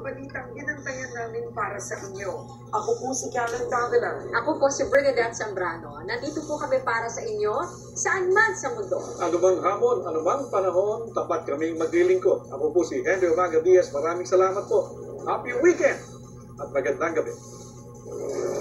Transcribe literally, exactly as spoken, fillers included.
balitang ginantayan namin para sa inyo. Ako po si Karen Davila. Ako po si Bernadette Zambrano. Nandito po kami para sa inyo, saan man sa mundo. Ano bang hamon, ano bang panahon, tapat kaming maglilingkod. Ako po si Henry Umaga Diaz. Maraming salamat po. Happy weekend at magandang gabi.